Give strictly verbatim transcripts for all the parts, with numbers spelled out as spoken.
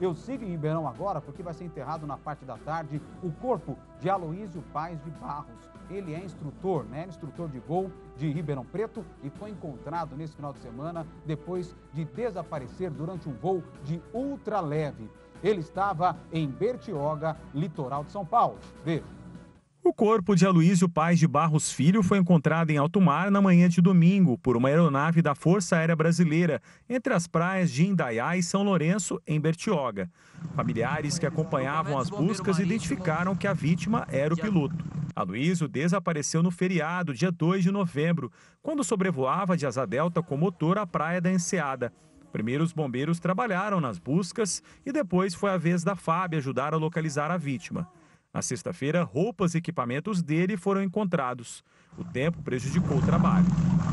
Eu sigo em Ribeirão agora porque vai ser enterrado na parte da tarde o corpo de Aloísio Paes de Barros. Ele é instrutor, né? Instrutor de voo de Ribeirão Preto e foi encontrado nesse final de semana depois de desaparecer durante um voo de ultraleve. Ele estava em Bertioga, litoral de São Paulo. Veja. O corpo de Aloísio Paes de Barros Filho foi encontrado em alto mar na manhã de domingo por uma aeronave da Força Aérea Brasileira, entre as praias de Indaiá e São Lourenço, em Bertioga. Familiares que acompanhavam as buscas identificaram que a vítima era o piloto. Aloísio desapareceu no feriado, dia dois de novembro, quando sobrevoava de asa delta com motor a praia da Enseada. Primeiro os bombeiros trabalharam nas buscas e depois foi a vez da F A B ajudar a localizar a vítima. Na sexta-feira, roupas e equipamentos dele foram encontrados. O tempo prejudicou o trabalho.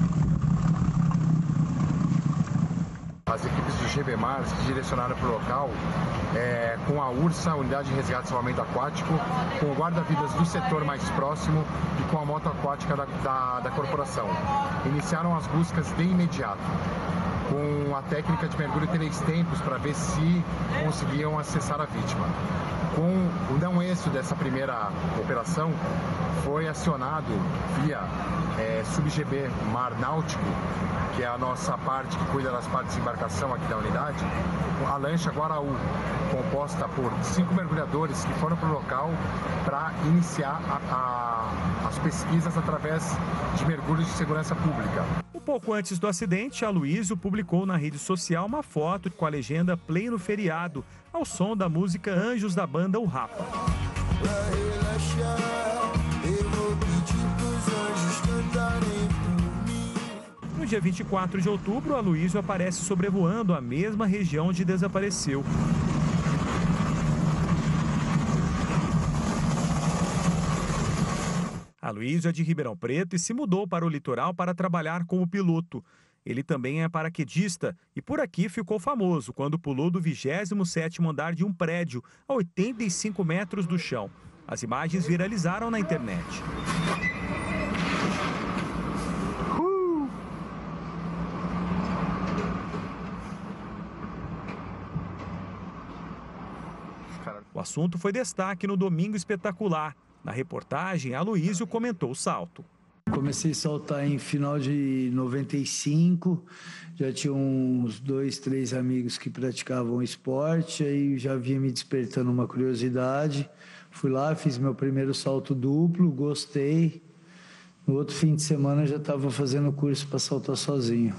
As equipes do G B Mar se direcionaram para o local é, com a URSA, Unidade de Resgate e Salvamento Aquático, com o guarda-vidas do setor mais próximo e com a moto aquática da, da, da corporação. Iniciaram as buscas de imediato, com a técnica de mergulho três tempos para ver se conseguiam acessar a vítima. Com o não êxito dessa primeira operação, foi acionado via é, Sub-G B Mar Náutico, que é a nossa parte que cuida das partes de embarcação aqui da unidade, a lancha Guaraú, composta por cinco mergulhadores que foram para o local para iniciar a, a, as pesquisas através de mergulhos de segurança pública. Um pouco antes do acidente, Aloísio publicou na rede social uma foto com a legenda Play no Feriado, ao som da música Anjos da banda O Rapa. No dia vinte e quatro de outubro, Aloísio aparece sobrevoando a mesma região onde desapareceu. Aloísio é de Ribeirão Preto e se mudou para o litoral para trabalhar como piloto. Ele também é paraquedista e por aqui ficou famoso quando pulou do vigésimo sétimo andar de um prédio a oitenta e cinco metros do chão. As imagens viralizaram na internet. O assunto foi destaque no Domingo Espetacular. Na reportagem, Aloísio comentou o salto. Comecei a saltar em final de noventa e cinco, já tinha uns dois, três amigos que praticavam esporte, aí já vinha me despertando uma curiosidade. Fui lá, fiz meu primeiro salto duplo, gostei. No outro fim de semana já estava fazendo curso para saltar sozinho.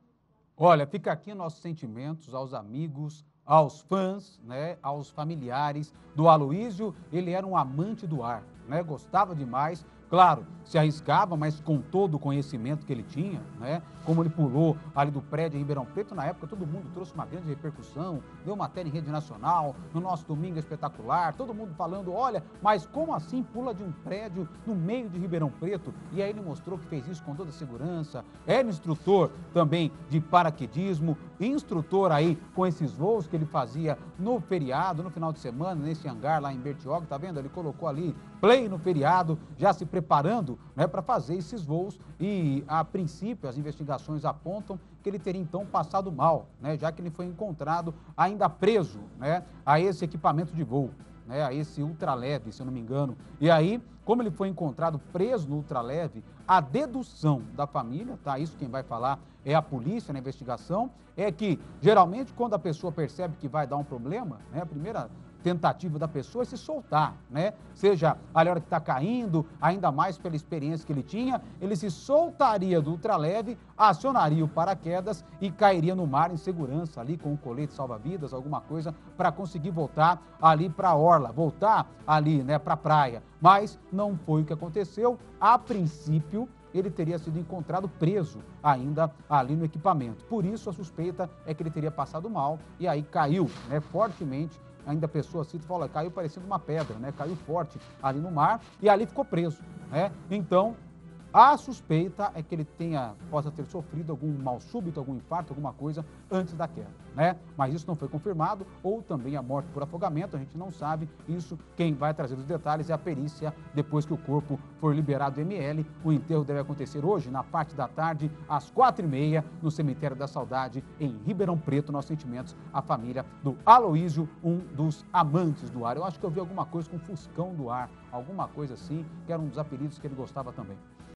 Olha, fica aqui nossos sentimentos aos amigos, aos fãs, né, aos familiares do Aloísio. Ele era um amante do ar, né, gostava demais. Claro, se arriscava, mas com todo o conhecimento que ele tinha, né? Como ele pulou ali do prédio em Ribeirão Preto, na época todo mundo trouxe uma grande repercussão, deu matéria em rede nacional, no nosso Domingo Espetacular, todo mundo falando, olha, mas como assim pula de um prédio no meio de Ribeirão Preto? E aí ele mostrou que fez isso com toda a segurança, era instrutor também de paraquedismo, instrutor aí com esses voos que ele fazia no feriado, no final de semana, nesse hangar lá em Bertioga, tá vendo? Ele colocou ali play no feriado, já se preparando, né, para fazer esses voos e, a princípio, as investigações apontam que ele teria, então, passado mal, né, já que ele foi encontrado ainda preso, né, a esse equipamento de voo, né, a esse ultraleve, se eu não me engano. E aí, como ele foi encontrado preso no ultraleve, a dedução da família, tá, isso quem vai falar é a polícia na investigação, é que, geralmente, quando a pessoa percebe que vai dar um problema, né, a primeira tentativa da pessoa é se soltar, né? Seja a hora que está caindo, ainda mais pela experiência que ele tinha, ele se soltaria do ultraleve, acionaria o paraquedas e cairia no mar em segurança ali com um colete salva-vidas, alguma coisa, para conseguir voltar ali para a orla, voltar ali, né, para a praia. Mas não foi o que aconteceu. A princípio, ele teria sido encontrado preso ainda ali no equipamento. Por isso, a suspeita é que ele teria passado mal e aí caiu, né, fortemente. Ainda a pessoa cita e fala, caiu parecendo uma pedra, né? Caiu forte ali no mar e ali ficou preso, né? Então, A suspeita é que ele tenha, possa ter sofrido algum mal súbito, algum infarto, alguma coisa antes da queda, né? Mas isso não foi confirmado, ou também a morte por afogamento, a gente não sabe. Isso, quem vai trazer os detalhes é a perícia depois que o corpo for liberado do M L. O enterro deve acontecer hoje, na parte da tarde, às quatro e meia, no Cemitério da Saudade, em Ribeirão Preto. Nossos sentimentos à família do Aloísio, um dos amantes do ar. Eu acho que eu vi alguma coisa com Fuscão do Ar, alguma coisa assim, que era um dos apelidos que ele gostava também.